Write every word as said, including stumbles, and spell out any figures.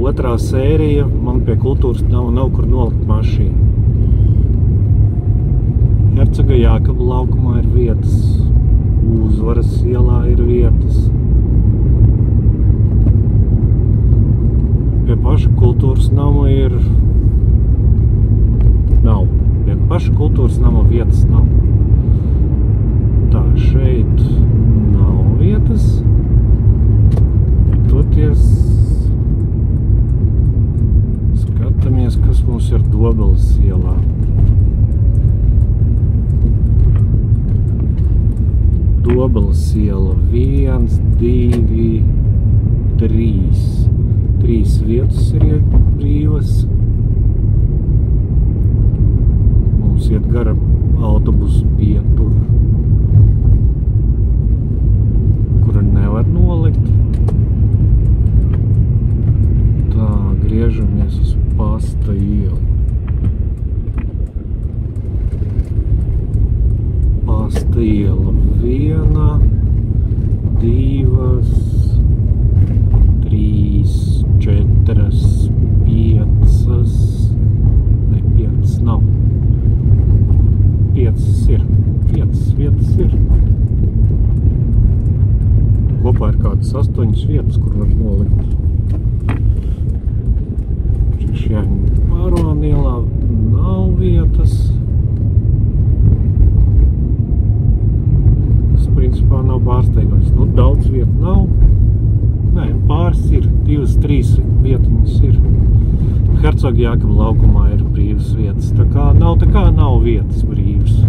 otrā sērija, man pie kultūras nav, nav kur nolikt mašīnu. Hercoga Jākaba laukumā ir vietas, Uzvaras ielā ir vietas. Pie paša kultūras nama ir... nav. Pie paša kultūras nama vietas nav. Tā, šeit nav vietas. Toties skatāmies, kas mums ir Dobeles ielā. Dobeles iela viens, divi, trīs. Trīs vietas ir brīvas. Mums iet gara autobusu pietur, kura nevar nolikt. Tā, griežamies uz Pasta ielu. Pasta iela viena, divas, trīs, četras, piecas, ne, piecas nav. Piecas ir, piecas vietas ir. Kopā ir kādas astoņas vietas, kur var nolikt. Šajā Pārvāna ielā nav vietas. Tas principā nav pārsteigums. Nu, daudz vietu nav. Nē, pāris ir, divas, trīs vietiņas ir. Hercoga Jākaba laukumā ir brīvas vietas. Tā kā nav, tā kā nav vietas brīvas.